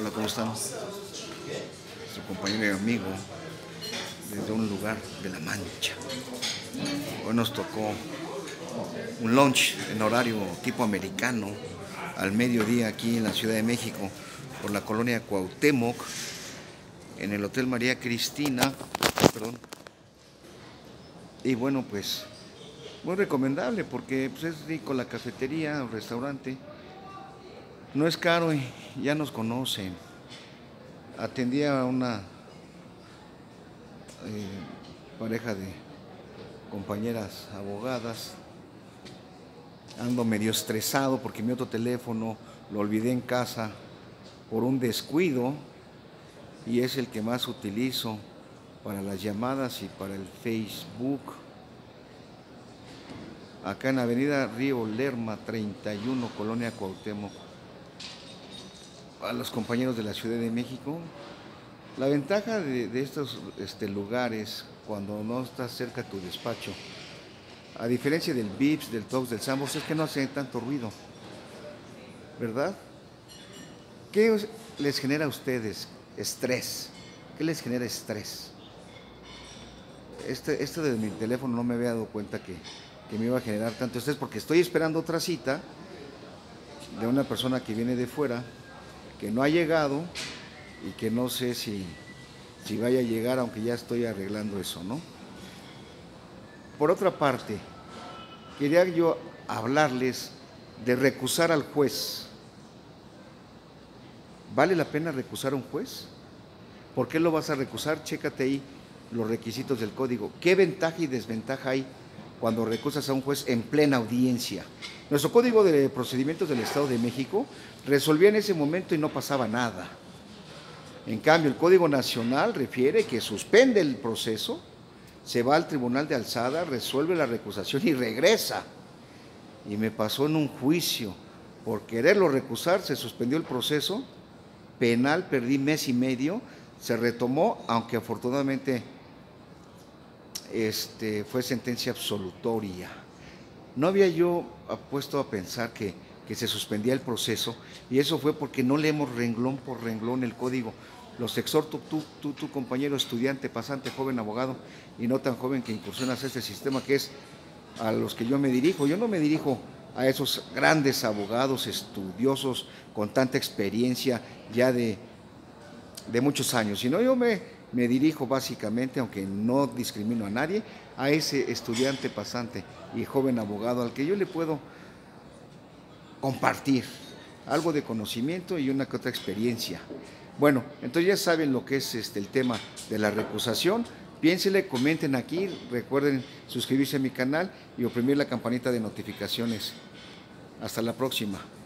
Hola, ¿cómo están? Nuestro compañero y amigo desde un lugar de La Mancha. Hoy nos tocó un lunch en horario tipo americano al mediodía aquí en la Ciudad de México por la colonia Cuauhtémoc en el Hotel María Cristina, perdón. Y bueno, pues muy recomendable porque pues, es rico la cafetería o restaurante. No es caro y ya nos conocen. Atendía a una pareja de compañeras abogadas. Ando medio estresado porque mi otro teléfono lo olvidé en casa por un descuido y es el que más utilizo para las llamadas y para el Facebook. Acá en Avenida Río Lerma 31, Colonia Cuauhtémoc. A los compañeros de la Ciudad de México, la ventaja de estos lugares cuando no estás cerca de tu despacho, a diferencia del Vips, del Tox, del Sambors, es que no hacen tanto ruido, ¿verdad? ¿Qué les genera a ustedes estrés? ¿Qué les genera estrés? Esto de mi teléfono no me había dado cuenta que me iba a generar tanto estrés porque estoy esperando otra cita de una persona que viene de fuera, que no ha llegado y que no sé si vaya a llegar, aunque ya estoy arreglando eso, ¿no? Por otra parte, quería yo hablarles de recusar al juez. ¿Vale la pena recusar a un juez? ¿Por qué lo vas a recusar? Chécate ahí los requisitos del código. ¿Qué ventaja y desventaja hay cuando recusas a un juez en plena audiencia? Nuestro Código de Procedimientos del Estado de México resolvía en ese momento y no pasaba nada. En cambio, el Código Nacional refiere que suspende el proceso, se va al Tribunal de Alzada, resuelve la recusación y regresa. Y me pasó en un juicio, por quererlo recusar, se suspendió el proceso penal, perdí mes y medio, se retomó, aunque afortunadamente fue sentencia absolutoria. No había yo puesto a pensar que se suspendía el proceso, y eso fue porque no leemos renglón por renglón el código. Los exhorto, tú compañero estudiante, pasante, joven abogado y no tan joven que incursionas a este sistema, que es a los que yo me dirijo. Yo no me dirijo a esos grandes abogados estudiosos con tanta experiencia ya de muchos años, sino yo me dirijo básicamente, aunque no discrimino a nadie, a ese estudiante, pasante y joven abogado al que yo le puedo compartir algo de conocimiento y una que otra experiencia. Bueno, entonces ya saben lo que es el tema de la recusación. Piénsenle, comenten aquí, recuerden suscribirse a mi canal y oprimir la campanita de notificaciones. Hasta la próxima.